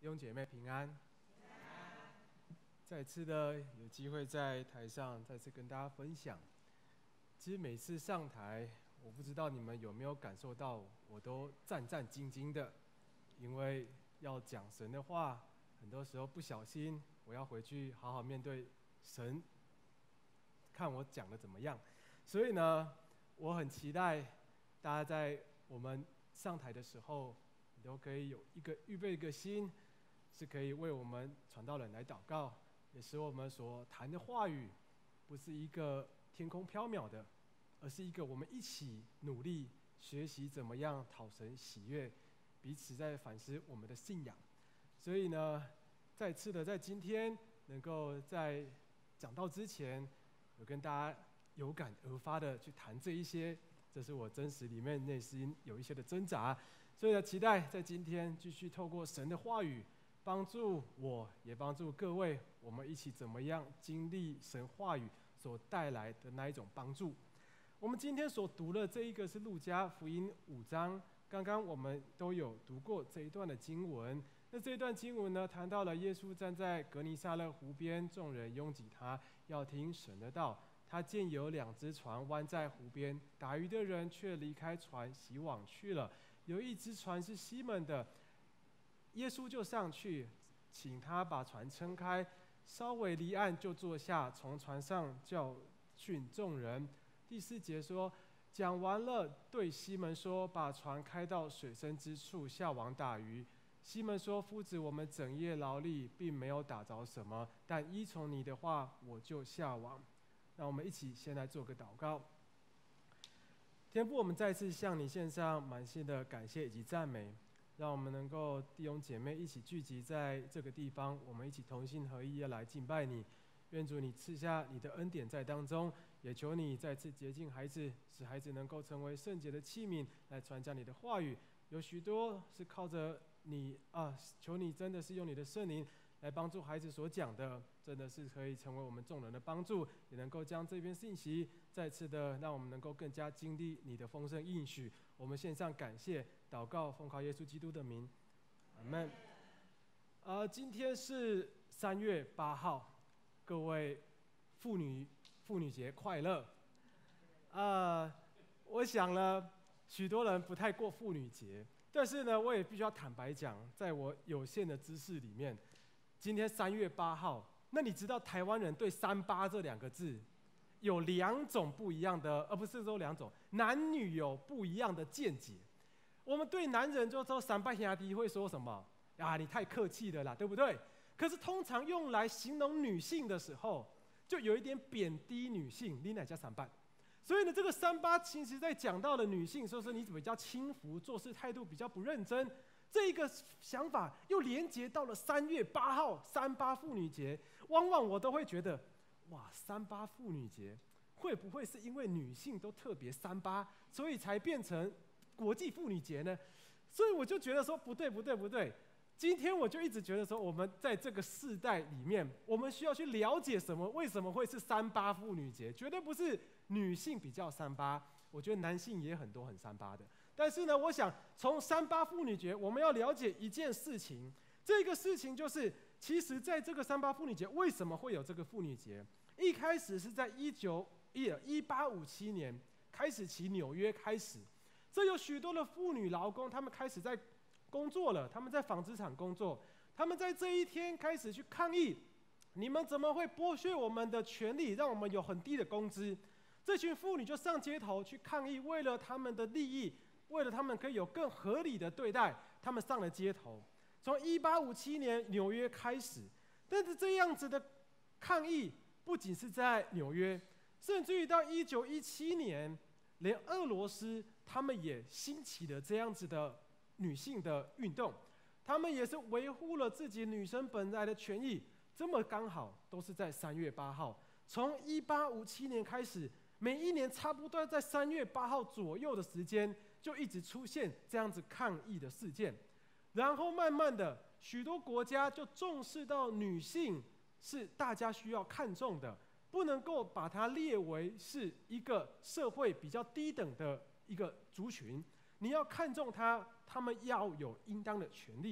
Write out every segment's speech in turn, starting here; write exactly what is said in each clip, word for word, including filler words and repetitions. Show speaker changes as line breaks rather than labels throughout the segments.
弟兄姐妹平安。再次的有机会在台上再次跟大家分享。其实每次上台，我不知道你们有没有感受到，我都战战兢兢的，因为要讲神的话，很多时候不小心，我要回去好好面对神，看我讲的怎么样。所以呢，我很期待大家在我们上台的时候，你都可以有一个预备一个心，是可以为我们传道人来祷告，也使我们所谈的话语不是一个天空缥缈的，而是一个我们一起努力学习怎么样讨神喜悦，彼此在反思我们的信仰。所以呢，再次的在今天能够在讲道之前，有跟大家有感而发的去谈这一些，这是我真实里面内心有一些的挣扎。所以呢，期待在今天继续透过神的话语，帮助我，也帮助各位，我们一起怎么样经历神话语所带来的那一种帮助。我们今天所读的这一个是路加福音五章，刚刚我们都有读过这一段的经文。那这一段经文呢，谈到了耶稣站在革尼撒勒湖边，众人拥挤他，要听神的道。他见有两只船弯在湖边，打鱼的人却离开船洗网去了。有一只船是西门的，耶稣就上去，请他把船撑开，稍微离岸就坐下，从船上教训众人。第四节说，讲完了，对西门说，把船开到水深之处，下网打鱼。西门说，夫子，我们整夜劳力，并没有打着什么，但依从你的话，我就下网。让我们一起先来做个祷告。天父，我们再次向你献上满心的感谢以及赞美，让我们能够弟兄姐妹一起聚集在这个地方，我们一起同心合意要来敬拜你。愿主你赐下你的恩典在当中，也求你再次洁净孩子，使孩子能够成为圣洁的器皿，来传讲你的话语。有许多是靠着你啊，求你真的是用你的圣灵来帮助孩子所讲的，真的是可以成为我们众人的帮助，也能够将这篇信息再次的让我们能够更加经历你的丰盛应许。我们献上感谢祷告，奉靠耶稣基督的名，阿们。呃，今天是三月八号，各位妇女妇女节快乐。呃，我想呢，许多人不太过妇女节，但是呢，我也必须要坦白讲，在我有限的知识里面，今天三月八号，那你知道台湾人对三八这两个字有两种不一样的，而不是说两种，男女有不一样的见解。我们对男人就说三八兄弟会说什么啊？你太客气了啦，对不对？可是通常用来形容女性的时候，就有一点贬低女性，你哪叫三八？所以呢，这个三八其实在讲到了女性，说是你比较轻浮，做事态度比较不认真。这一个想法又连接到了三月八号三八妇女节，往往我都会觉得，哇，三八妇女节会不会是因为女性都特别三八，所以才变成国际妇女节呢？所以我就觉得说，不对不对不对。今天我就一直觉得说，我们在这个世代里面，我们需要去了解什么，为什么会是三八妇女节？绝对不是女性比较三八，我觉得男性也很多很三八的。但是呢，我想从三八妇女节，我们要了解一件事情，这个事情就是，其实在这个三八妇女节，为什么会有这个妇女节？一开始是在一九一八五七年开始起纽约开始，这有许多的妇女劳工，他们开始在工作了，他们在纺织厂工作，他们在这一天开始去抗议，你们怎么会剥削我们的权利，让我们有很低的工资？这群妇女就上街头去抗议，为了他们的利益，为了他们可以有更合理的对待，他们上了街头。从一八五七年纽约开始，但是这样子的抗议不仅是在纽约，甚至于到一九一七年，连俄罗斯他们也兴起了这样子的女性的运动，他们也是维护了自己女生本来的权益。这么刚好都是在三月八号，从一八五七年开始，每一年差不多在三月八号左右的时间，就一直出现这样子抗议的事件。然后慢慢的，许多国家就重视到女性是大家需要看重的，不能够把它列为是一个社会比较低等的一个族群。你要看重他，他们要有应当的权利。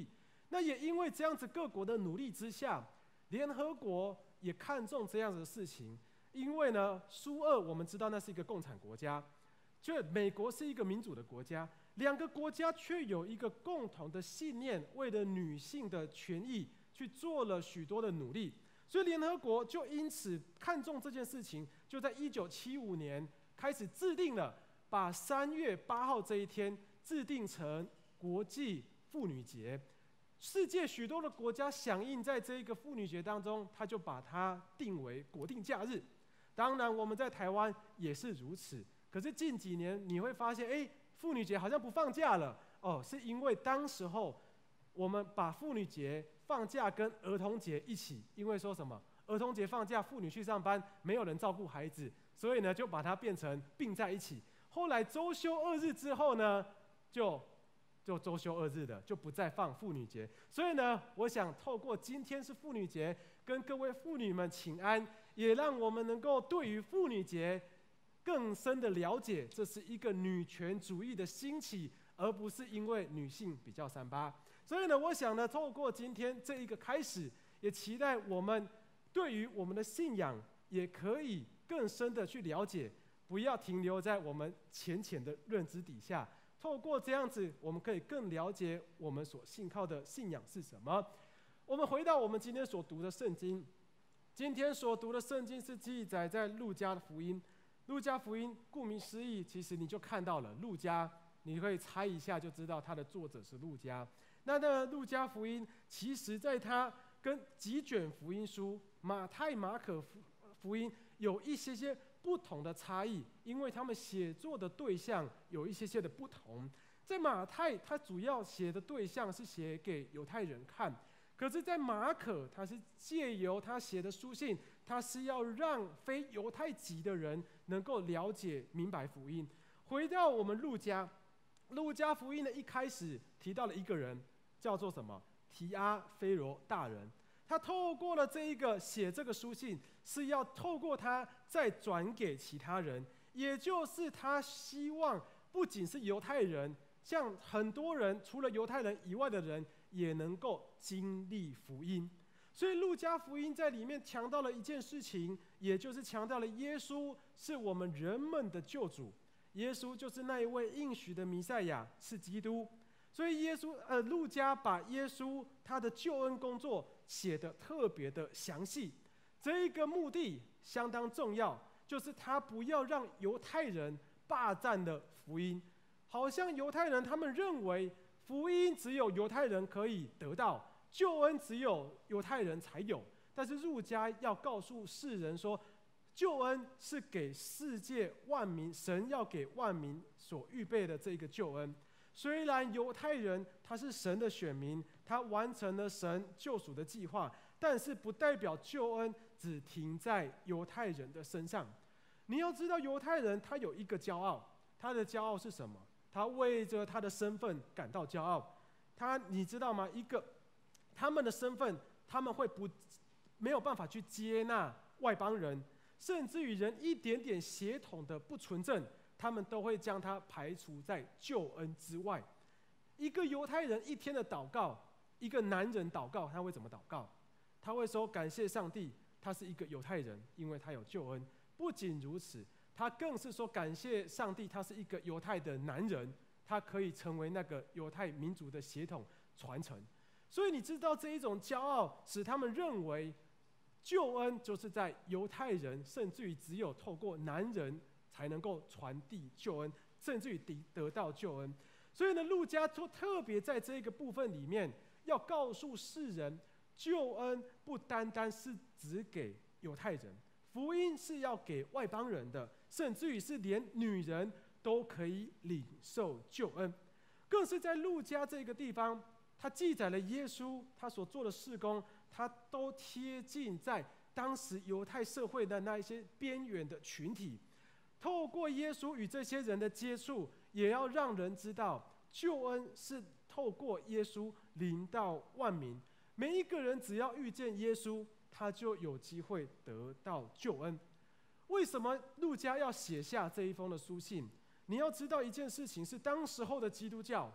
那也因为这样子各国的努力之下，联合国也看重这样子的事情。因为呢，苏俄我们知道那是一个共产国家，却美国是一个民主的国家，两个国家却有一个共同的信念，为了女性的权益去做了许多的努力。所以联合国就因此看重这件事情，就在一九七五年开始制定了，把三月八号这一天制定成国际妇女节。世界许多的国家响应在这一个妇女节当中，他就把它定为国定假日。当然我们在台湾也是如此，可是近几年你会发现，哎，妇女节好像不放假了哦，是因为当时候我们把妇女节放假跟儿童节一起，因为说什么儿童节放假，妇女去上班，没有人照顾孩子，所以呢就把它变成并在一起。后来周休二日之后呢，就就周休二日的，就不再放妇女节。所以呢，我想透过今天是妇女节，跟各位妇女们请安，也让我们能够对于妇女节更深的了解，这是一个女权主义的兴起，而不是因为女性比较三八。所以呢，我想呢，透过今天这一个开始，也期待我们对于我们的信仰也可以更深的去了解，不要停留在我们浅浅的认知底下。透过这样子，我们可以更了解我们所信靠的信仰是什么。我们回到我们今天所读的圣经，今天所读的圣经是记载在路加的福音。路加福音顾名思义，其实你就看到了路加，你可以猜一下就知道它的作者是路加。那呢，路加福音其实在它跟几卷福音书马太、马可福音有一些些不同的差异，因为他们写作的对象有一些些的不同。在马太，他主要写的对象是写给犹太人看，可是在马可，他是借由他写的书信，他是要让非犹太籍的人能够了解明白福音。回到我们路加，路加福音的一开始提到了一个人，叫做什么？提阿非罗大人。他透过了这一个写这个书信，是要透过他再转给其他人，也就是他希望不仅是犹太人，像很多人除了犹太人以外的人也能够经历福音。所以路加福音在里面强调了一件事情，也就是强调了耶稣是我们人们的救主，耶稣就是那一位应许的弥赛亚，是基督。所以耶稣，呃，路加把耶稣他的救恩工作写得特别的详细。这一个目的相当重要，就是他不要让犹太人霸占了福音，好像犹太人他们认为福音只有犹太人可以得到，救恩只有犹太人才有。但是路加要告诉世人说，救恩是给世界万民，神要给万民所预备的这个救恩。虽然犹太人他是神的选民，他完成了神救赎的计划，但是不代表救恩只停在犹太人的身上。你要知道，犹太人他有一个骄傲，他的骄傲是什么？他为着他的身份感到骄傲。他，你知道吗？一个他们的身份，他们会不没有办法去接纳外邦人，甚至于人一点点血统的不纯正，他们都会将它排除在救恩之外。一个犹太人一天的祷告，一个男人祷告，他会怎么祷告？他会说感谢上帝，他是一个犹太人，因为他有救恩。不仅如此，他更是说感谢上帝，他是一个犹太的男人，他可以成为那个犹太民族的血统传承。所以你知道这一种骄傲，使他们认为救恩就是在犹太人，甚至于只有透过男人才能够传递救恩，甚至于得到救恩。所以呢，路加就特别在这个部分里面，要告诉世人，救恩不单单是只给犹太人，福音是要给外邦人的，甚至于是连女人都可以领受救恩。更是在路加这个地方，他记载了耶稣他所做的事工，他都贴近在当时犹太社会的那一些边缘的群体。透过耶稣与这些人的接触，也要让人知道救恩是透过耶稣临到万民。每一个人只要遇见耶稣，他就有机会得到救恩。为什么路加要写下这一封的书信？你要知道一件事情，是当时候的基督教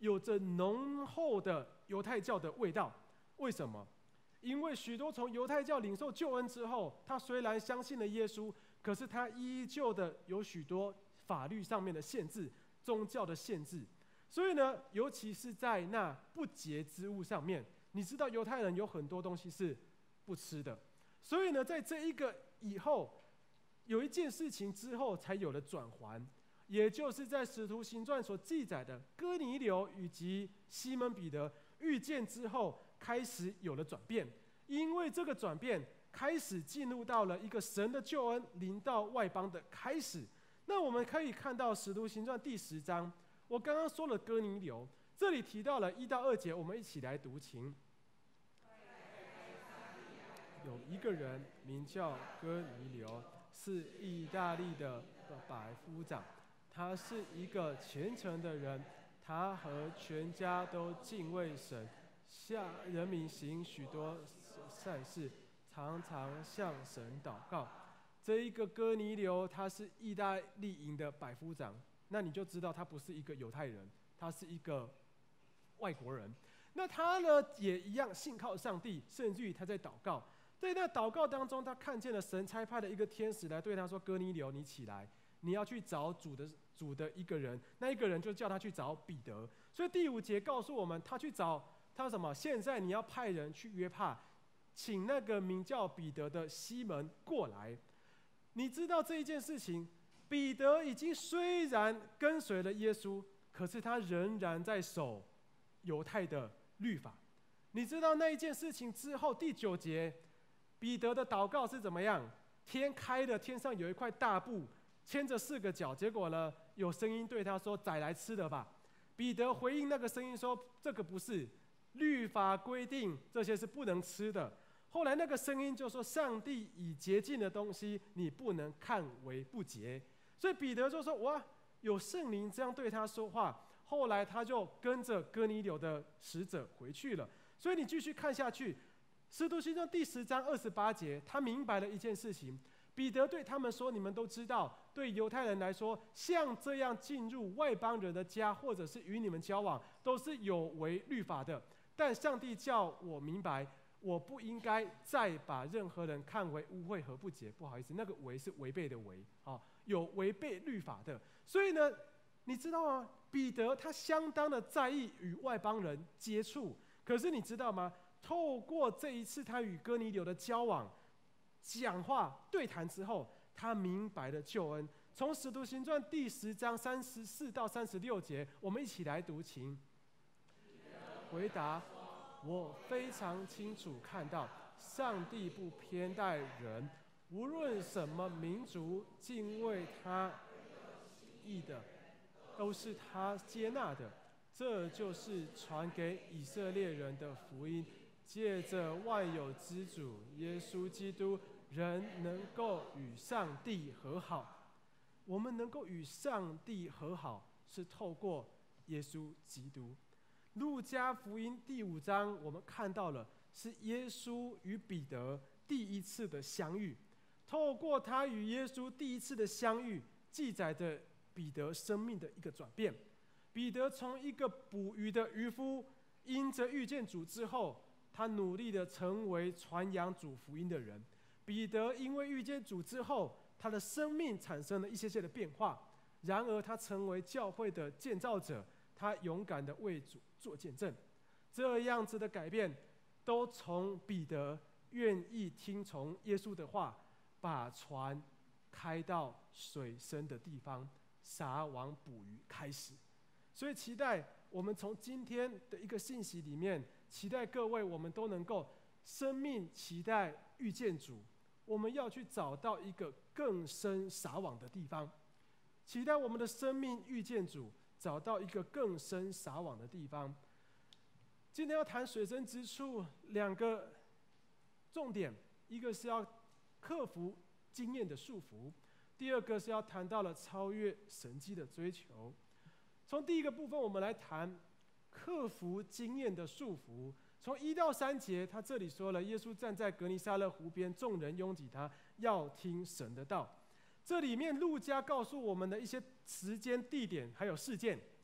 有着浓厚的犹太教的味道。为什么？因为许多从犹太教领受救恩之后，他虽然相信了耶稣，可是他依旧的有许多法律上面的限制、宗教的限制。所以呢，尤其是在那不洁之物上面，你知道犹太人有很多东西是不吃的。所以呢，在这一个以后，有一件事情之后才有了转圜，也就是在使徒行传所记载的哥尼流以及西门彼得遇见之后，开始有了转变。因为这个转变开始进入到了一个神的救恩临到外邦的开始。那我们可以看到使徒行传第十章，我刚刚说了哥尼流，这里提到了一到二节，我们一起来读经。有一个人名叫哥尼流，是意大利的百夫长，他是一个虔诚的人，他和全家都敬畏神，向人民行许多善事，常常向神祷告。这一个哥尼流，他是意大利营的百夫长，那你就知道他不是一个犹太人，他是一个外国人。那他呢，也一样信靠上帝，甚至于他在祷告。在那祷告当中，他看见了神差派的一个天使来对他说：“哥尼流，你起来，你要去找主的主的一个人。”那一个人就叫他去找彼得。所以第五节告诉我们，他去找他什么？现在你要派人去约帕，请那个名叫彼得的西门过来。你知道这一件事情，彼得已经虽然跟随了耶稣，可是他仍然在守犹太的律法。你知道那一件事情之后，第九节。彼得的祷告是怎么样？天开了，天上有一块大布，牵着四个角。结果呢，有声音对他说：“宰来吃的吧。”彼得回应那个声音说：“这个不是，律法规定这些是不能吃的。”后来那个声音就说：“上帝已洁净的东西，你不能看为不洁。”所以彼得就说：“哇，有圣灵这样对他说话。”后来他就跟着哥尼流的使者回去了。所以你继续看下去。使徒行传第十章二十八节，他明白了一件事情。彼得对他们说：“你们都知道，对犹太人来说，像这样进入外邦人的家，或者是与你们交往，都是有违律法的。但上帝叫我明白，我不应该再把任何人看为污秽和不洁。”不好意思，那个违是违背的违，啊，有违背律法的。所以呢，你知道吗？彼得他相当的在意与外邦人接触，可是你知道吗？透过这一次他与哥尼流的交往、讲话、对谈之后，他明白了救恩。从使徒行传第十章三十四到三十六节，我们一起来读经。回答：我非常清楚看到，上帝不偏待人，无论什么民族，敬畏他意的，都是他接纳的。这就是传给以色列人的福音。借着万有之主耶稣基督，人能够与上帝和好。我们能够与上帝和好，是透过耶稣基督。路加福音第五章，我们看到了是耶稣与彼得第一次的相遇。透过他与耶稣第一次的相遇，记载着彼得生命的一个转变。彼得从一个捕鱼的渔夫，因着遇见主之后，他努力的成为传扬主福音的人。彼得因为遇见主之后，他的生命产生了一些些的变化。然而他成为教会的建造者，他勇敢的为主做见证。这样子的改变，都从彼得愿意听从耶稣的话，把船开到水深的地方，撒网捕鱼开始。所以期待我们从今天的一个信息里面，期待各位我们都能够生命期待遇见主，我们要去找到一个更深撒网的地方，期待我们的生命遇见主，找到一个更深撒网的地方。今天要谈水深之处，两个重点，一个是要克服经验的束缚，第二个是要谈到了超越神迹的追求。从第一个部分，我们来谈克服经验的束缚。从一到三节，他这里说了，耶稣站在革尼撒勒湖边，众人拥挤他，要听神的道。这里面路加告诉我们的一些时间、地点还有事件。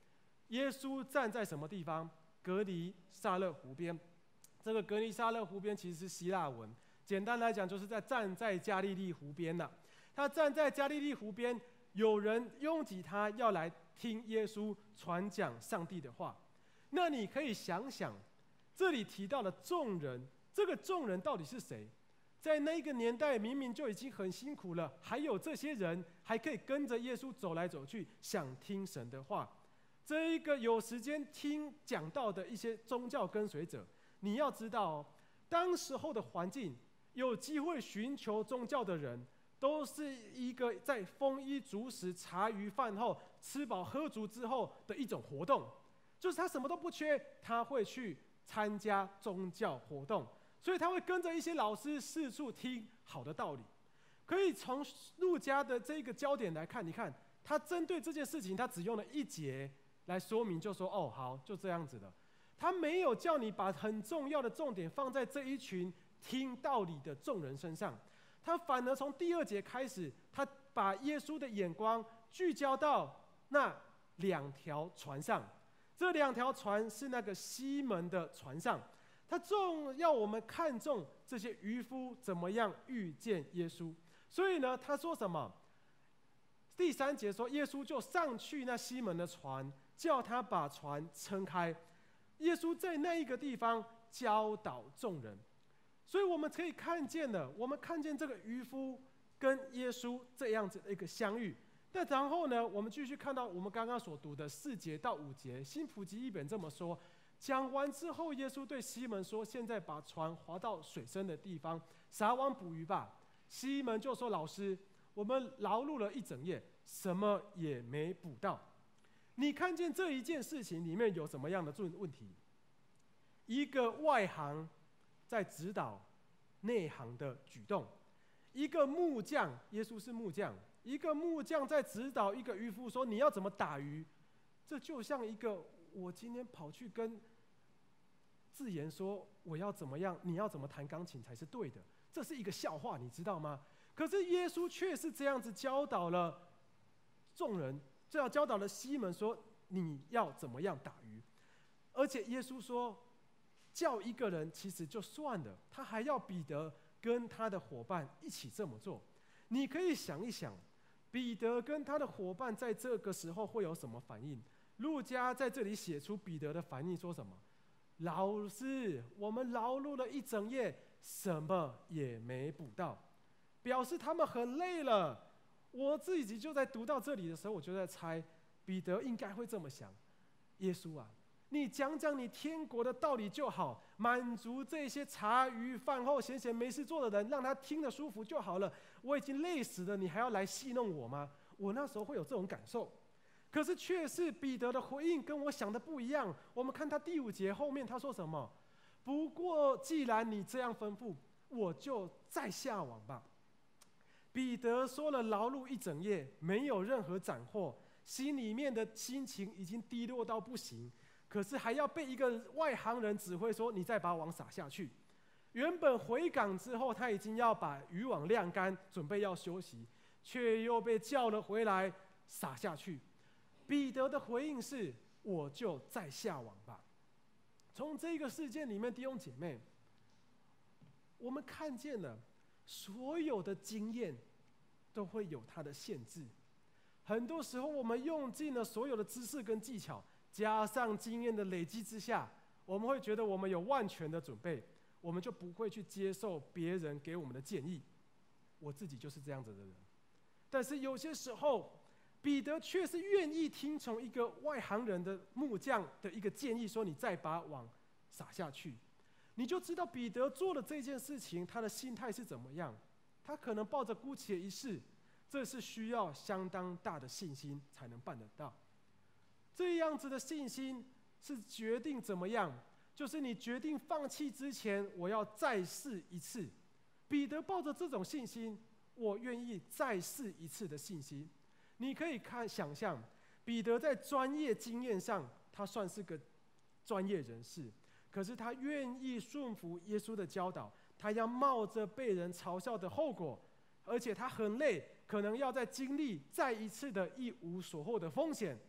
耶稣站在什么地方？革尼撒勒湖边。这个革尼撒勒湖边其实是希腊文，简单来讲就是在站在加利利湖边了。他站在加利利湖边，有人拥挤他要来听耶稣传讲上帝的话。那你可以想想，这里提到的众人，这个众人到底是谁？在那个年代明明就已经很辛苦了，还有这些人还可以跟着耶稣走来走去，想听神的话。这一个有时间听讲道的一些宗教跟随者，你要知道哦，当时候的环境，有机会寻求宗教的人，都是一个在丰衣足食、茶余饭后、吃饱喝足之后的一种活动，就是他什么都不缺，他会去参加宗教活动，所以他会跟着一些老师四处听好的道理。可以从路加的这个焦点来看，你看他针对这件事情，他只用了一节来说明，就说哦，好，就这样子了。他没有叫你把很重要的重点放在这一群听道理的众人身上，他反而从第二节开始，他把耶稣的眼光聚焦到那两条船上。这两条船是那个西门的船上，他重要我们看重这些渔夫怎么样遇见耶稣。所以呢，他说什么？第三节说，耶稣就上去那西门的船，叫他把船撑开。耶稣在那一个地方教导众人，所以我们可以看见了，我们看见这个渔夫跟耶稣这样子的一个相遇。那然后呢，我们继续看到我们刚刚所读的四节到五节，新普及译本这么说：讲完之后，耶稣对西门说：“现在把船划到水深的地方，撒网捕鱼吧。”西门就说：“老师，我们劳碌了一整夜，什么也没捕到。”你看见这一件事情里面有什么样的问题？一个外行在指导内行的举动，一个木匠，耶稣是木匠，一个木匠在指导一个渔夫说你要怎么打鱼。这就像一个我今天跑去跟自言说我要怎么样，你要怎么弹钢琴才是对的，这是一个笑话，你知道吗？可是耶稣却是这样子教导了众人，这样教导了西门说你要怎么样打鱼。而且耶稣说叫一个人其实就算了，他还要彼得跟他的伙伴一起这么做。你可以想一想，彼得跟他的伙伴在这个时候会有什么反应？路加在这里写出彼得的反应，说什么？老师，我们劳碌了一整夜，什么也没捕到，表示他们很累了。我自己就在读到这里的时候，我就在猜，彼得应该会这么想：耶稣啊，你讲讲你天国的道理就好，满足这些茶余饭后闲闲没事做的人，让他听得舒服就好了。我已经累死了，你还要来戏弄我吗？我那时候会有这种感受。可是却是彼得的回应跟我想的不一样。我们看他第五节后面他说什么？不过既然你这样吩咐，我就再下网吧。彼得说了劳碌一整夜，没有任何斩获，心里面的心情已经低落到不行，可是还要被一个外行人指挥说你再把网撒下去。原本回港之后他已经要把渔网晾干，准备要休息，却又被叫了回来撒下去。彼得的回应是我就再下网吧。从这个事件里面，弟兄姐妹，我们看见了所有的经验都会有它的限制。很多时候我们用尽了所有的知识跟技巧，加上经验的累积之下，我们会觉得我们有万全的准备，我们就不会去接受别人给我们的建议。我自己就是这样子的人。但是有些时候彼得却是愿意听从一个外行人的木匠的一个建议，说你再把网撒下去。你就知道彼得做了这件事情，他的心态是怎么样。他可能抱着姑且一试，这是需要相当大的信心才能办得到。这样子的信心是决定怎么样，就是你决定放弃之前，我要再试一次。彼得抱着这种信心，我愿意再试一次的信心。你可以看想象，彼得在专业经验上，他算是个专业人士，可是他愿意顺服耶稣的教导，他要冒着被人嘲笑的后果，而且他很累，可能要再经历再一次的一无所获的风险，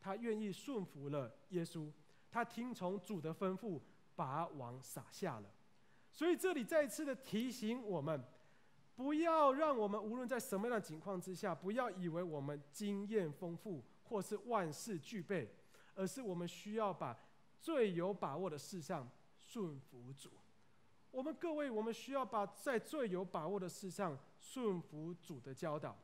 他愿意顺服了耶稣，他听从主的吩咐，把网撒下了。所以这里再次的提醒我们，不要让我们无论在什么样的情况之下，不要以为我们经验丰富或是万事俱备，而是我们需要把最有把握的事上顺服主。我们各位，我们需要把在最有把握的事上顺服主的教导。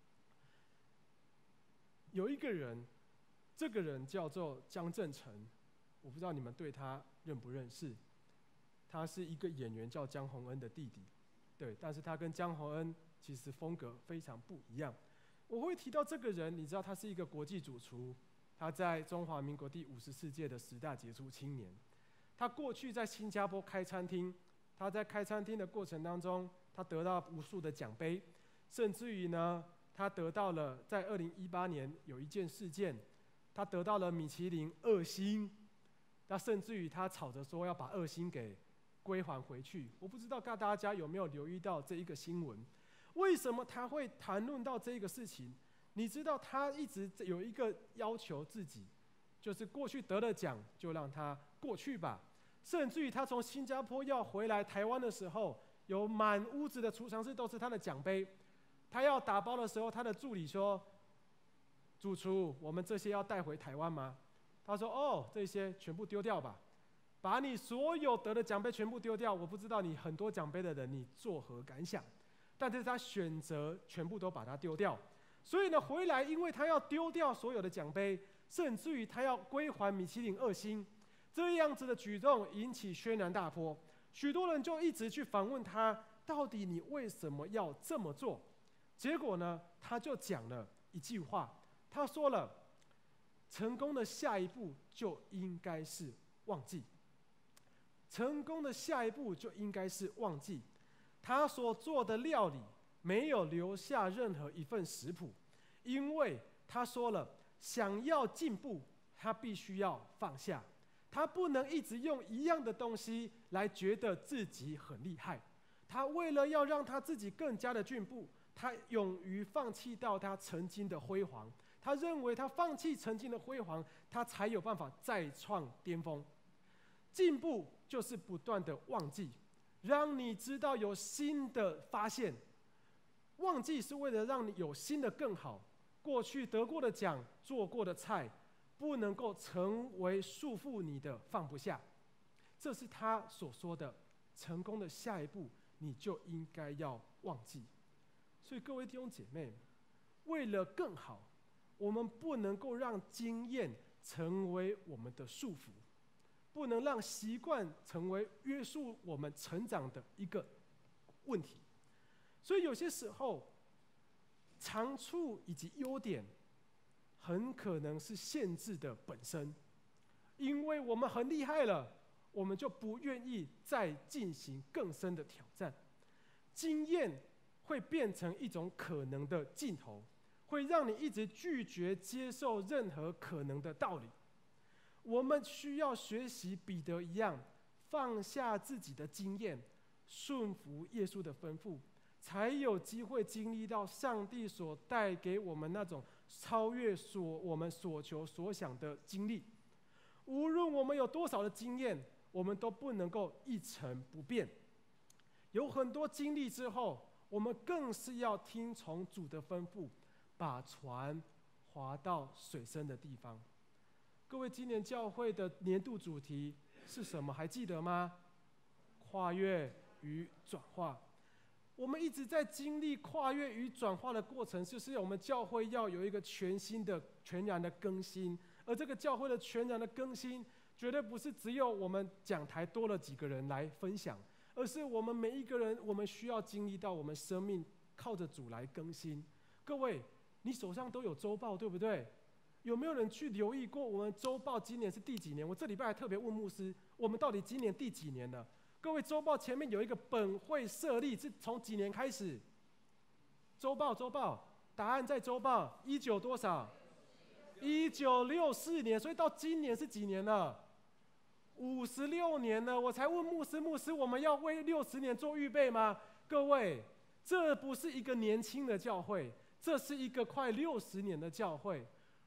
有一个人，这个人叫做江正成，我不知道你们对他认不认识。他是一个演员叫江宏恩的弟弟，对，但是他跟江宏恩其实风格非常不一样。我会提到这个人，你知道他是一个国际主厨，他在中华民国第五十四届的十大杰出青年。他过去在新加坡开餐厅，他在开餐厅的过程当中，他得到无数的奖杯，甚至于呢，他得到了在二零一八年有一件事件，他得到了米其林二星，那甚至于他吵着说要把二星给归还回去。我不知道大家有没有留意到这一个新闻？为什么他会谈论到这个事情？你知道他一直有一个要求自己，就是过去得了奖就让他过去吧。甚至于他从新加坡要回来台湾的时候，有满屋子的储藏室都是他的奖杯。他要打包的时候，他的助理说：“主厨，我们这些要带回台湾吗？”他说：“哦，这些全部丢掉吧，把你所有得的奖杯全部丢掉。我不知道你很多奖杯的人，你作何感想？”但是他选择全部都把它丢掉。所以呢，回来因为他要丢掉所有的奖杯，甚至于他要归还米其林二星。这样子的举动引起轩然大波，许多人就一直去访问他，到底你为什么要这么做？结果呢，他就讲了一句话，他说了：成功的下一步就应该是忘记。成功的下一步就应该是忘记。他所做的料理没有留下任何一份食谱，因为他说了，想要进步，他必须要放下。他不能一直用一样的东西来觉得自己很厉害。他为了要让他自己更加的进步，他勇于放弃到他曾经的辉煌。他认为他放弃曾经的辉煌，他才有办法再创巅峰。进步就是不断的忘记，让你知道有新的发现。忘记是为了让你有新的更好。过去得过的奖，做过的菜，不能够成为束缚你的放不下。这是他所说的成功的下一步，你就应该要忘记。所以各位弟兄姐妹，为了更好，我们不能够让经验成为我们的束缚，不能让习惯成为约束我们成长的一个问题。所以有些时候，长处以及优点很可能是限制的本身，因为我们很厉害了，我们就不愿意再进行更深的挑战。经验会变成一种可能的尽头，会让你一直拒绝接受任何可能的道理。我们需要学习彼得一样，放下自己的经验，顺服耶稣的吩咐，才有机会经历到上帝所带给我们那种超越所我们所求所想的经历。无论我们有多少的经验，我们都不能够一成不变。有很多经历之后，我们更是要听从主的吩咐，把船划到水深的地方。各位，今年教会的年度主题是什么？还记得吗？跨越与转化。我们一直在经历跨越与转化的过程，就是我们教会要有一个全新的、全然的更新。而这个教会的全然的更新，绝对不是只有我们讲台多了几个人来分享，而是我们每一个人，我们需要经历到我们生命靠着主来更新。各位，你手上都有周报，对不对？有没有人去留意过我们周报今年是第几年？我这礼拜还特别问牧师，我们到底今年第几年了？各位，周报前面有一个本会设立，是从几年开始？周报，周报，答案在周报，一九多少？一九六四年，所以到今年是几年了？五十六年了。我才问牧师，牧师，我们要为六十年做预备吗？各位，这不是一个年轻的教会，这是一个快六十年的教会。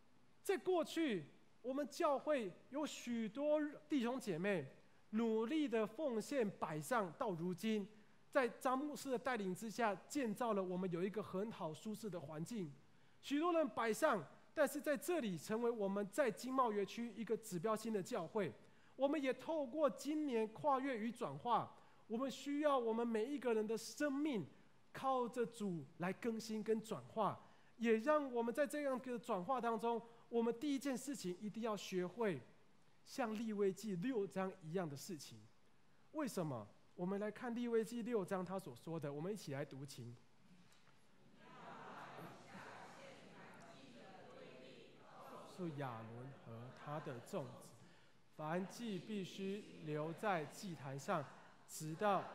在过去，我们教会有许多弟兄姐妹努力的奉献摆上，到如今，在张牧师的带领之下，建造了我们有一个很好舒适的环境。许多人摆上，但是在这里成为我们在经贸园区一个指标性的教会。我们也透过今年跨越与转化，我们需要我们每一个人的生命靠着主来更新跟转化，也让我们在这样的转化当中，我们第一件事情一定要学会像利未记六章一样的事情。为什么？我们来看利未记六章他所说的，我们一起来读经。是亚伦和他的众子，凡祭必须留在祭坛上，直到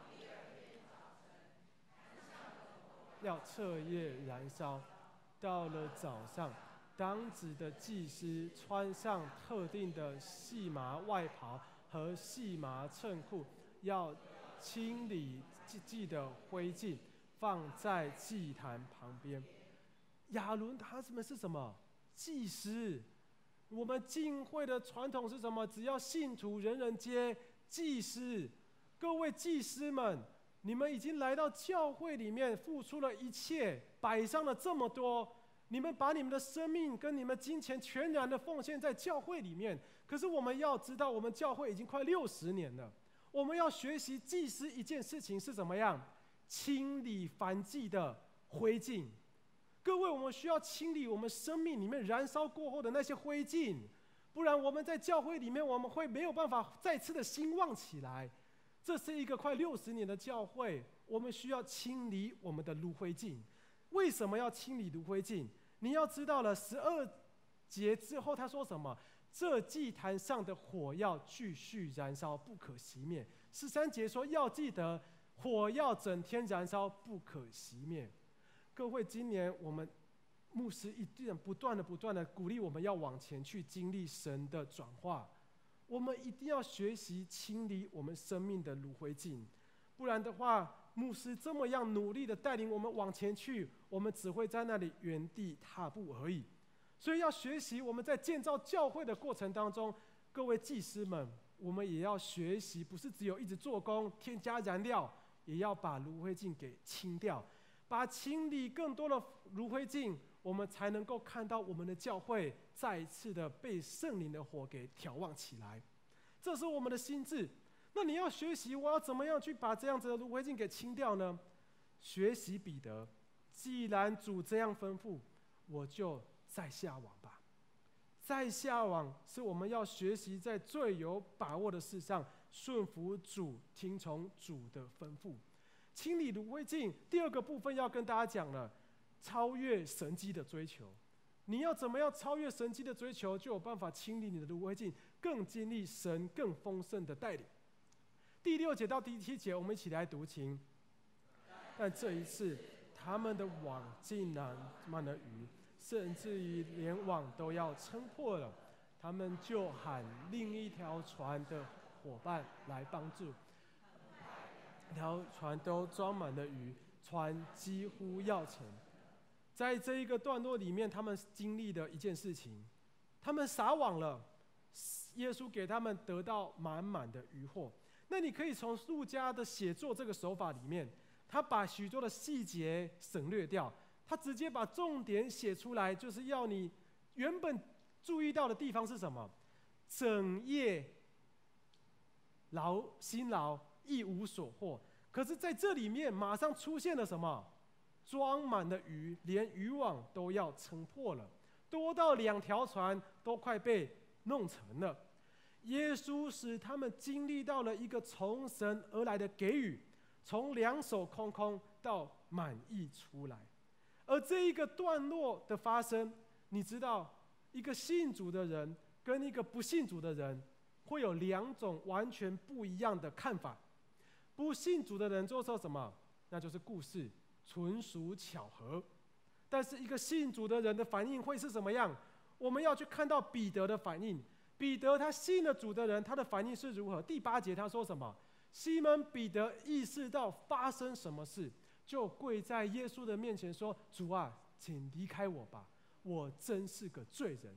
要彻夜燃烧。到了早上，当值的祭司穿上特定的细麻外袍和细麻衬裤，要清理祭的灰烬，放在祭坛旁边。亚伦他们是什么？祭司。我们浸会的传统是什么？只要信徒人人皆祭司。各位祭司们，你们已经来到教会里面，付出了一切，摆上了这么多，你们把你们的生命跟你们金钱全然的奉献在教会里面。可是我们要知道，我们教会已经快六十年了，我们要学习祭司一件事情是怎么样？清理燔祭的灰烬。各位，我们需要清理我们生命里面燃烧过后的那些灰烬，不然我们在教会里面，我们会没有办法再次的兴旺起来。这是一个快六十年的教会，我们需要清理我们的炉灰烬。为什么要清理炉灰烬？你要知道了，十二节之后他说什么？这祭坛上的火要继续燃烧，不可熄灭。十三节说要记得，火要整天燃烧，不可熄灭。各位，今年我们牧师一定不断的、不断的鼓励我们要往前去经历神的转化。我们一定要学习清理我们生命的炉灰烬，不然的话，牧师这么样努力的带领我们往前去，我们只会在那里原地踏步而已。所以要学习我们在建造教会的过程当中，各位祭司们，我们也要学习，不是只有一直做工添加燃料，也要把炉灰烬给清掉。把清理更多的炉灰烬，我们才能够看到我们的教会再一次的被圣灵的火给挑旺起来。这是我们的心志。那你要学习，我要怎么样去把这样子的炉灰烬给清掉呢？学习彼得，既然主这样吩咐，我就再下网吧。再下网是我们要学习在最有把握的事上顺服主，听从主的吩咐。清理炉灰烬，第二个部分要跟大家讲了，超越神迹的追求。你要怎么样超越神迹的追求，就有办法清理你的炉灰烬，更经历神更丰盛的带领。第六节到第七节，我们一起来读经。但这一次，他们的网竟然满了鱼，甚至于连网都要撑破了。他们就喊另一条船的伙伴来帮助。一条船都装满了鱼，船几乎要沉。在这一个段落里面，他们经历了一件事情，他们撒网了，耶稣给他们得到满满的渔获。那你可以从路加的写作这个手法里面，他把许多的细节省略掉，他直接把重点写出来，就是要你原本注意到的地方是什么？整夜劳辛劳，一无所获。可是在这里面马上出现了什么？装满了鱼，连渔网都要撑破了，多到两条船都快被弄沉了。耶稣使他们经历到了一个从神而来的给予，从两手空空到满溢出来。而这一个段落的发生，你知道，一个信主的人跟一个不信主的人会有两种完全不一样的看法。不信主的人做说什么？那就是故事，纯属巧合。但是一个信主的人的反应会是什么样？我们要去看到彼得的反应。彼得他信了主的人，他的反应是如何？第八节他说什么？西门彼得意识到发生什么事，就跪在耶稣的面前说：主啊，请离开我吧，我真是个罪人，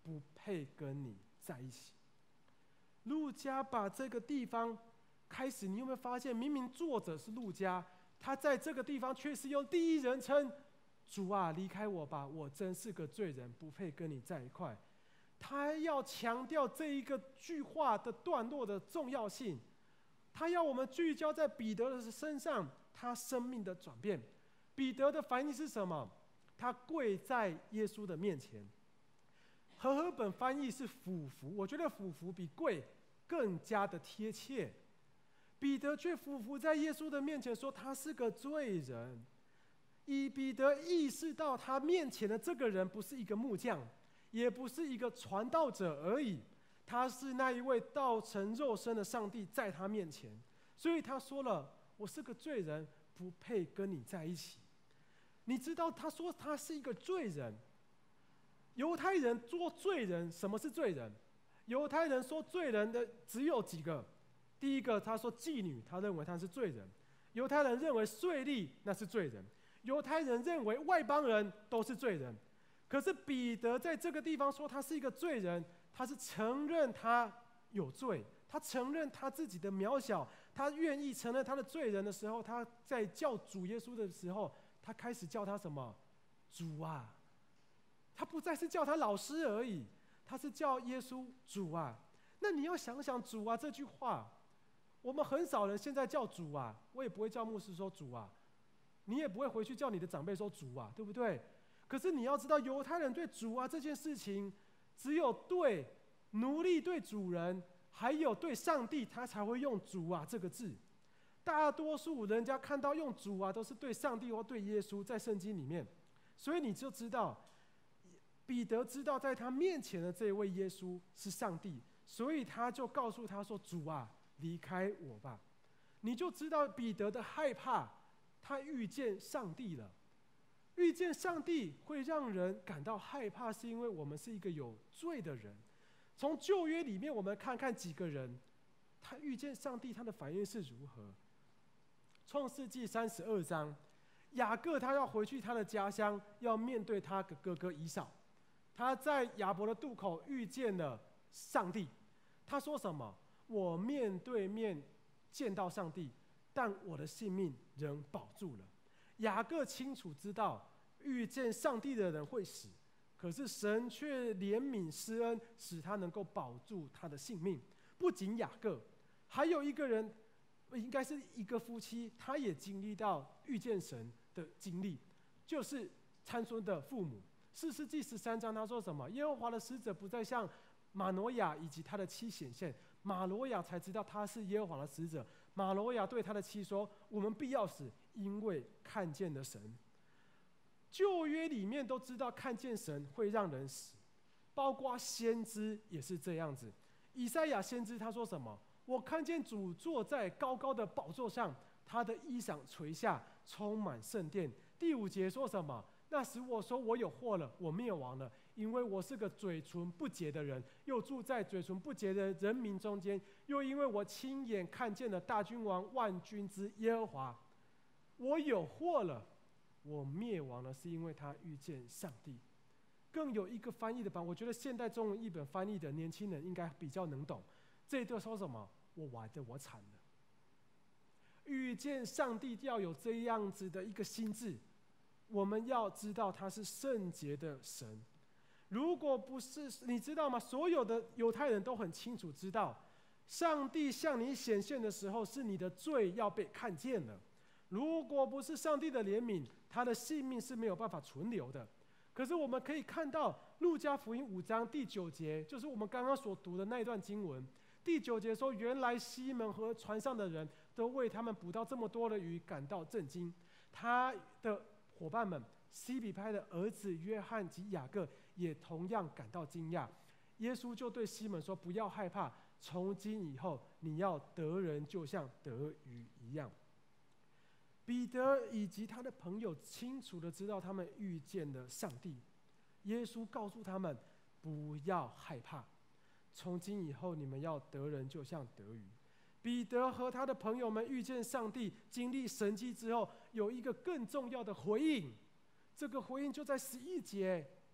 不配跟你在一起。路加把这个地方开始，你有没有发现，明明作者是路加，他在这个地方却是用第一人称，主啊，离开我吧，我真是个罪人，不配跟你在一块。他要强调这一个句话的段落的重要性，他要我们聚焦在彼得的身上，他生命的转变。彼得的反应是什么？他跪在耶稣的面前。和合本翻译是俯伏，我觉得俯伏比跪更加的贴切。彼得却俯伏在耶稣的面前说他是个罪人。以彼得意识到他面前的这个人不是一个木匠，也不是一个传道者而已，他是那一位道成肉身的上帝在他面前，所以他说了，我是个罪人，不配跟你在一起。你知道他说他是一个罪人，犹太人做罪人，什么是罪人？犹太人说罪人的只有几个，第一个他说妓女，他认为他是罪人；犹太人认为税吏那是罪人；犹太人认为外邦人都是罪人。可是彼得在这个地方说他是一个罪人，他是承认他有罪，他承认他自己的渺小，他愿意承认他的罪人的时候，他在叫主耶稣的时候，他开始叫他什么？主啊！他不再是叫他老师而已，他是叫耶稣主啊。那你要想想主啊这句话，我们很少人现在叫主啊，我也不会叫牧师说主啊，你也不会回去叫你的长辈说主啊，对不对？可是你要知道，犹太人对主啊这件事情，只有对奴隶、对主人，还有对上帝，他才会用主啊这个字。大多数人家看到用主啊，都是对上帝或对耶稣，在圣经里面。所以你就知道，彼得知道在他面前的这位耶稣是上帝，所以他就告诉他说：“主啊，离开我吧。”你就知道彼得的害怕，他遇见上帝了。遇见上帝会让人感到害怕，是因为我们是一个有罪的人。从旧约里面，我们看看几个人，他遇见上帝，他的反应是如何。创世纪三十二章，雅各他要回去他的家乡，要面对他的哥哥以扫。他在亚伯的渡口遇见了上帝，他说什么？我面对面见到上帝，但我的性命仍保住了。雅各清楚知道，遇见上帝的人会死，可是神却怜悯施恩，使他能够保住他的性命。不仅雅各，还有一个人，应该是一个夫妻，他也经历到遇见神的经历，就是参孙的父母。士师记十三章他说什么？耶和华的使者不再向马挪亚以及他的妻显现，马挪亚才知道他是耶和华的使者。马挪亚对他的妻说：“我们必要死，因为看见了神。”旧约里面都知道看见神会让人死，包括先知也是这样子。以赛亚先知他说什么？我看见主坐在高高的宝座上，他的衣裳垂下，充满圣殿。第五节说什么？那时我说我有祸了，我灭亡了，因为我是个嘴唇不洁的人，又住在嘴唇不洁的人民中间，又因为我亲眼看见了大君王万军之耶和华，我有祸了，我灭亡了，是因为他遇见上帝。更有一个翻译的版，我觉得现代中文译本翻译的年轻人应该比较能懂。这一段说什么？我完的，我惨了。遇见上帝要有这样子的一个心智。我们要知道他是圣洁的神，如果不是，你知道吗？所有的犹太人都很清楚知道，上帝向你显现的时候，是你的罪要被看见了。如果不是上帝的怜悯，他的性命是没有办法存留的。可是我们可以看到路加福音五章第九节，就是我们刚刚所读的那一段经文。第九节说，原来西门和船上的人都为他们捕到这么多的鱼感到震惊。他的伙伴们，西比拍的儿子约翰及雅各也同样感到惊讶。耶稣就对西门说：“不要害怕，从今以后你要得人，就像得鱼一样。”彼得以及他的朋友清楚的知道他们遇见了上帝。耶稣告诉他们：“不要害怕，从今以后你们要得人，就像得鱼。”彼得和他的朋友们遇见上帝，经历神迹之后，有一个更重要的回应。这个回应就在十一节，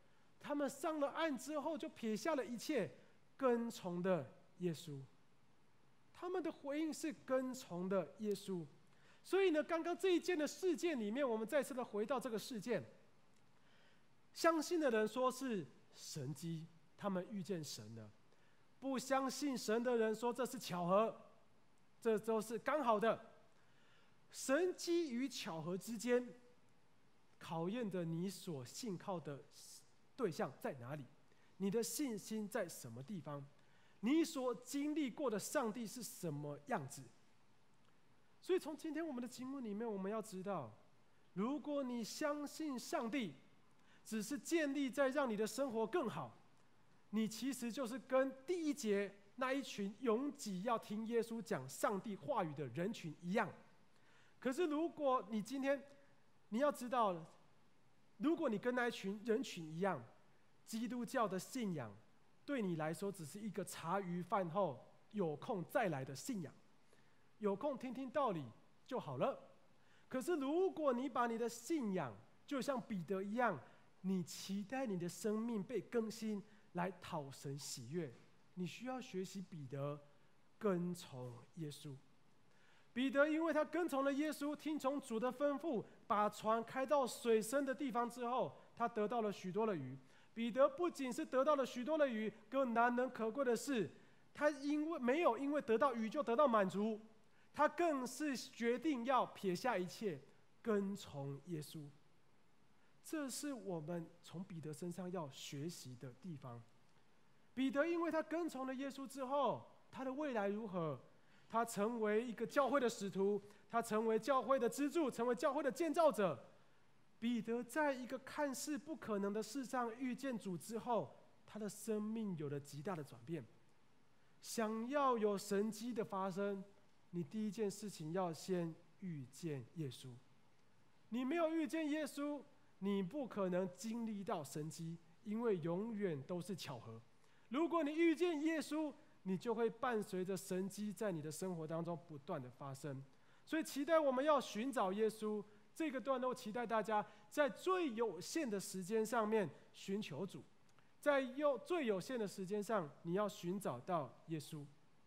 他们上了岸之后，就撇下了一切，跟从的耶稣。他们的回应是跟从的耶稣。所以呢，刚刚这一件的事件里面，我们再次的回到这个事件。相信的人说是神迹，他们遇见神了；不相信神的人说这是巧合，这都是刚好的。神迹与巧合之间，考验着你所信靠的对象在哪里，你的信心在什么地方，你所经历过的上帝是什么样子。所以从今天我们的经文里面，我们要知道，如果你相信上帝只是建立在让你的生活更好，你其实就是跟第一节那一群拥挤要听耶稣讲上帝话语的人群一样。可是如果你今天你要知道，如果你跟那一群人群一样，基督教的信仰对你来说只是一个茶余饭后有空再来的信仰，有空听听道理就好了。可是如果你把你的信仰就像彼得一样，你期待你的生命被更新来讨神喜悦，你需要学习彼得跟从耶稣。彼得因为他跟从了耶稣，听从主的吩咐，把船开到水深的地方之后，他得到了许多的鱼。彼得不仅是得到了许多的鱼，更难能可贵的是，他因为没有因为得到鱼就得到满足，他更是决定要撇下一切，跟从耶稣。这是我们从彼得身上要学习的地方。彼得因为他跟从了耶稣之后，他的未来如何？他成为一个教会的使徒，他成为教会的支柱，成为教会的建造者。彼得在一个看似不可能的事上遇见主之后，他的生命有了极大的转变。想要有神迹的发生，你第一件事情要先遇见耶稣。你没有遇见耶稣，你不可能经历到神迹，因为永远都是巧合。如果你遇见耶稣，你就会伴随着神迹在你的生活当中不断的发生。所以期待我们要寻找耶稣，这个段落期待大家在最有限的时间上面寻求主，在有最有限的时间上，你要寻找到耶稣。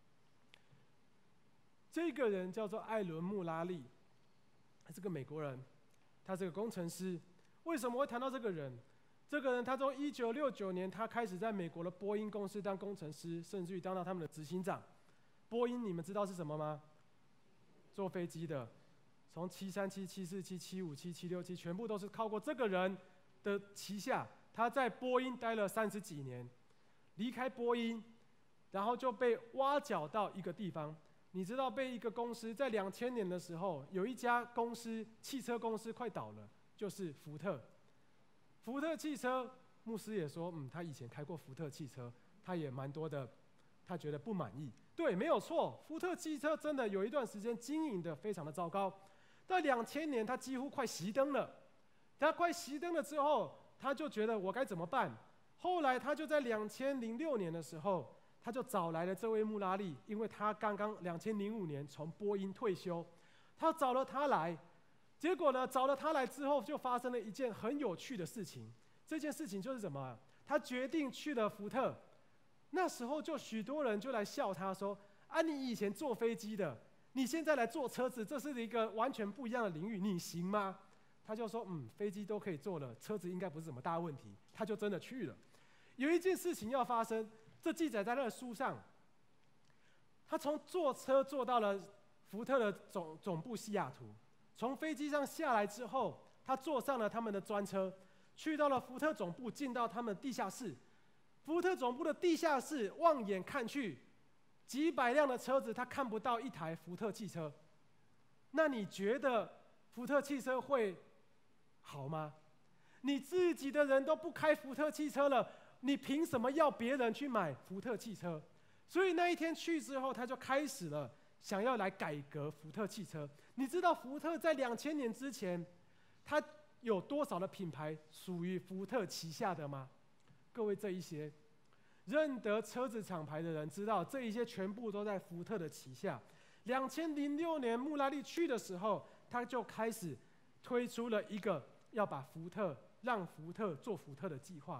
这个人叫做艾伦·穆拉利，他是个美国人，他是个工程师。为什么会谈到这个人？这个人他从一九六九年他开始在美国的波音公司当工程师，甚至于当到他们的执行长。波音你们知道是什么吗？坐飞机的，从七三七、七四七、七五七、七六七，全部都是靠过这个人的旗下。他在波音待了三十几年，离开波音，然后就被挖角到一个地方。你知道，被一个公司在两千年的时候，有一家公司，汽车公司快倒了，就是福特。福特汽车，牧师也说，嗯，他以前开过福特汽车，他也蛮多的，他觉得不满意。对，没有错，福特汽车真的有一段时间经营的非常的糟糕。到两千年，他几乎快熄灯了。他快熄灯了之后，他就觉得我该怎么办？后来他就在两千零六年的时候，他就找来了这位穆拉利，因为他刚刚两千零五年从波音退休，他找了他来。结果呢，找了他来之后，就发生了一件很有趣的事情。这件事情就是什么？他决定去了福特。那时候就许多人就来笑他说：“啊，你以前坐飞机的，你现在来坐车子，这是一个完全不一样的领域，你行吗？”他就说：“嗯，飞机都可以坐了，车子应该不是什么大问题。”他就真的去了。有一件事情要发生，这记载在那个书上。他从坐车坐到了福特的总总部西雅图。从飞机上下来之后，他坐上了他们的专车，去到了福特总部，进到他们的地下室。福特总部的地下室，望眼看去，几百辆的车子，他看不到一台福特汽车。那你觉得福特汽车会好吗？你自己的人都不开福特汽车了，你凭什么要别人去买福特汽车？所以那一天去之后，他就开始了想要来改革福特汽车。你知道福特在两千年之前，它有多少的品牌属于福特旗下的吗？各位，这一些认得车子厂牌的人知道，这一些全部都在福特的旗下。两千零六年穆拉利去的时候，他就开始推出了一个要把福特让福特做福特的计划。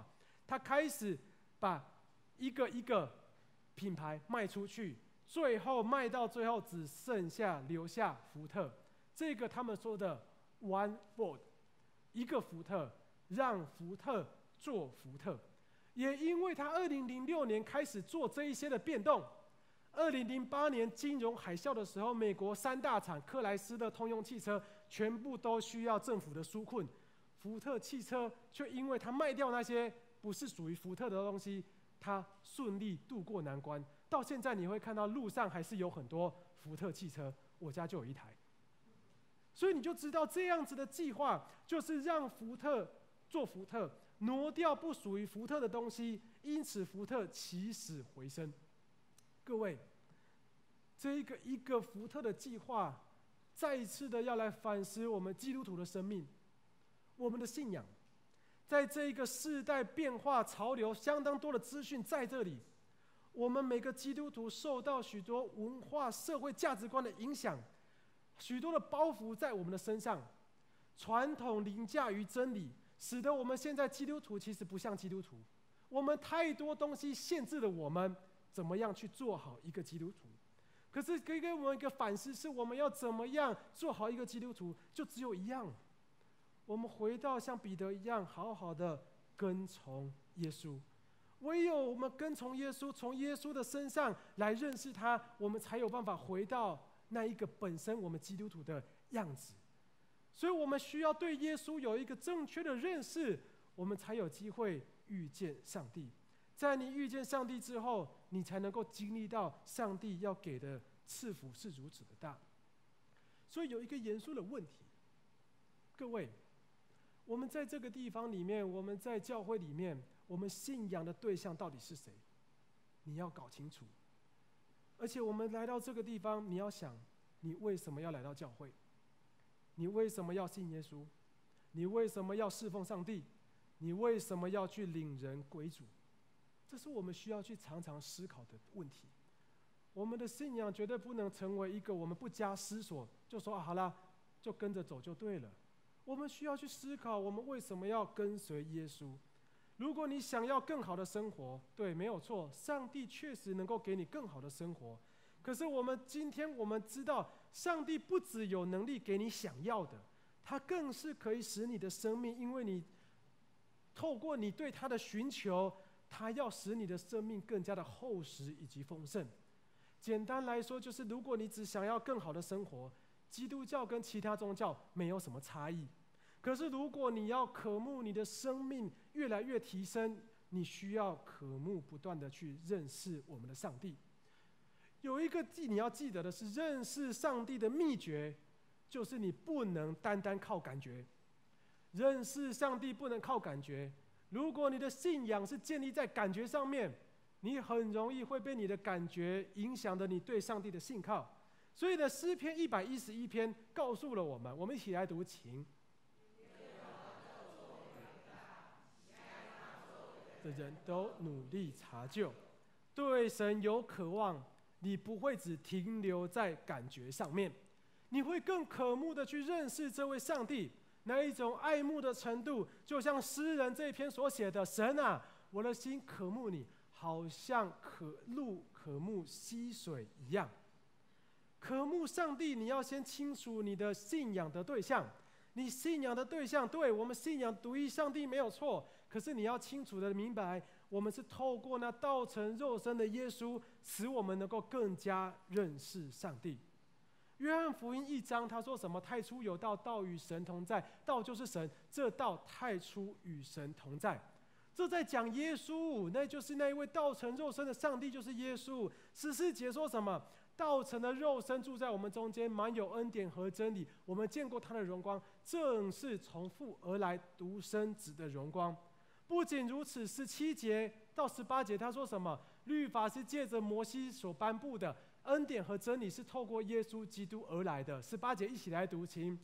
他开始把一个一个品牌卖出去，最后卖到最后只剩下留下福特。这个他们说的 One Ford， 一个福特，让福特做福特。也因为他二零零六年开始做这一些的变动，二零零八年金融海啸的时候，美国三大厂克莱斯勒、通用汽车全部都需要政府的纾困，福特汽车却因为他卖掉那些不是属于福特的东西，他顺利度过难关。到现在你会看到路上还是有很多福特汽车，我家就有一台。所以你就知道这样子的计划就是让福特做福特，挪掉不属于福特的东西，因此福特起死回生。各位，这一个一个福特的计划，再一次的要来反思我们基督徒的生命，我们的信仰。在这一个世代变化潮流相当多的资讯在这里，我们每个基督徒受到许多文化社会价值观的影响，许多的包袱在我们的身上，传统凌驾于真理，使得我们现在基督徒其实不像基督徒。我们太多东西限制了我们怎么样去做好一个基督徒。可是给给我们一个反思，是我们要怎么样做好一个基督徒，就只有一样，我们回到像彼得一样，好好的跟从耶稣。唯有我们跟从耶稣，从耶稣的身上来认识他，我们才有办法回到那一个本身我们基督徒的样子。所以我们需要对耶稣有一个正确的认识，我们才有机会遇见上帝。在你遇见上帝之后，你才能够经历到上帝要给的赐福是如此的大。所以有一个严肃的问题，各位，我们在这个地方里面，我们在教会里面，我们信仰的对象到底是谁？你要搞清楚。而且我们来到这个地方，你要想，你为什么要来到教会？你为什么要信耶稣？你为什么要侍奉上帝？你为什么要去领人归主？这是我们需要去常常思考的问题。我们的信仰绝对不能成为一个我们不加思索就说、啊、好了，就跟着走就对了。我们需要去思考，我们为什么要跟随耶稣？如果你想要更好的生活，对，没有错，上帝确实能够给你更好的生活。可是我们今天我们知道，上帝不只有能力给你想要的，他更是可以使你的生命，因为你透过你对他的寻求，他要使你的生命更加的厚实以及丰盛。简单来说，就是如果你只想要更好的生活，基督教跟其他宗教没有什么差异。可是如果你要渴慕你的生命越来越提升，你需要渴慕不断的去认识我们的上帝。有一个你要记得的是，认识上帝的秘诀就是你不能单单靠感觉。认识上帝不能靠感觉。如果你的信仰是建立在感觉上面，你很容易会被你的感觉影响的你对上帝的信靠。所以呢，诗篇一百一十一篇告诉了我们，我们一起来读，请。的人都努力查究，对神有渴望，你不会只停留在感觉上面，你会更渴慕的去认识这位上帝。那一种爱慕的程度，就像诗人这一篇所写的：神啊，我的心渴慕你，好像渴鹿渴慕溪水一样。渴慕上帝，你要先清楚你的信仰的对象。你信仰的对象，对，我们信仰独一上帝没有错，可是你要清楚的明白，我们是透过那道成肉身的耶稣，使我们能够更加认识上帝。约翰福音一章他说什么？太初有道，道与神同在，道就是神，这道太初与神同在。这在讲耶稣，那就是那一位道成肉身的上帝，就是耶稣。十四节说什么？道成的肉身住在我们中间，满有恩典和真理。我们见过他的荣光，正是从父而来独生子的荣光。不仅如此，十七节到十八节他说什么？律法是借着摩西所颁布的，恩典和真理是透过耶稣基督而来的。十八节一起来读，请。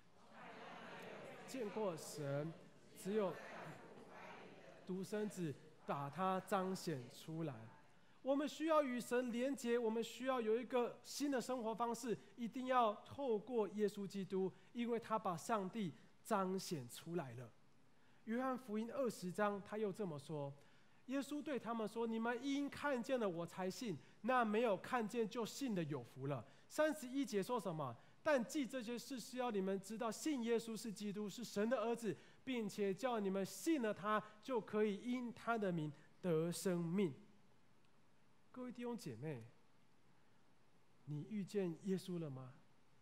见过神，只有独生子把他彰显出来。我们需要与神连结，我们需要有一个新的生活方式，一定要透过耶稣基督，因为他把上帝彰显出来了。 约翰福音二十章，他又这么说：耶稣对他们说：“你们因看见了我才信，那没有看见就信的有福了。”三十一节说什么？但记这些事是要你们知道，信耶稣是基督，是神的儿子，并且叫你们信了他，就可以因他的名得生命。各位弟兄姐妹，你遇见耶稣了吗？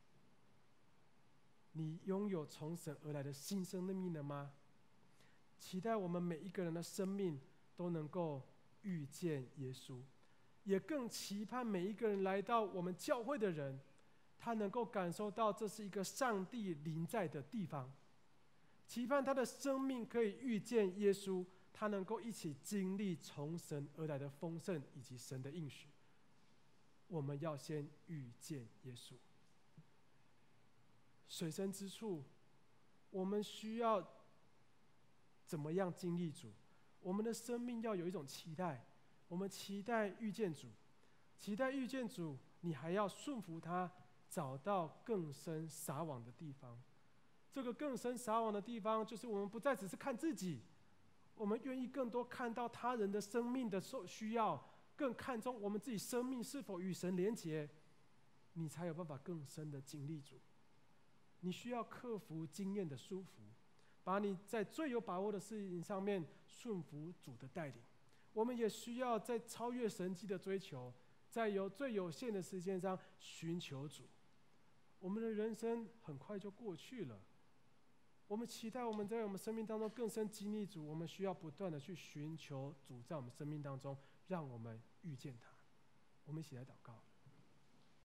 你拥有从神而来的新生命了吗？期待我们每一个人的生命都能够遇见耶稣，也更期盼每一个人来到我们教会的人，他能够感受到这是一个上帝临在的地方，期盼他的生命可以遇见耶稣，他能够一起经历从神而来的丰盛以及神的应许。我们要先遇见耶稣。水深之处，我们需要怎么样经历主？我们的生命要有一种期待，我们期待遇见主，期待遇见主，你还要顺服他，找到更深撒网的地方。这个更深撒网的地方，就是我们不再只是看自己，我们愿意更多看到他人的生命的需要，更看重我们自己生命是否与神连结，你才有办法更深的经历主。你需要克服经验的束缚，把你在最有把握的事情上面顺服主的带领。我们也需要在超越神迹的追求，在有最有限的时间上寻求主。我们的人生很快就过去了，我们期待我们在我们生命当中更深经历主，我们需要不断的去寻求主在我们生命当中，让我们遇见他。我们一起来祷告。